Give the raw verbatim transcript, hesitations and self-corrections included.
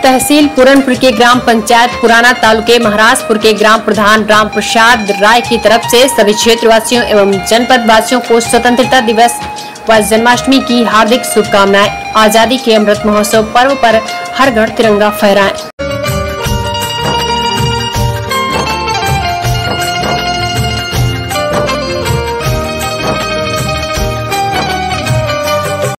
तहसील पूरनपुर के ग्राम पंचायत पुराना तालुके महाराजपुर के ग्राम प्रधान राम प्रसाद राय की तरफ से सभी क्षेत्रवासियों एवं जनपद वासियों को स्वतंत्रता दिवस व जन्माष्टमी की हार्दिक शुभकामनाएं। आजादी के अमृत महोत्सव पर्व पर हर घर तिरंगा फहराएं।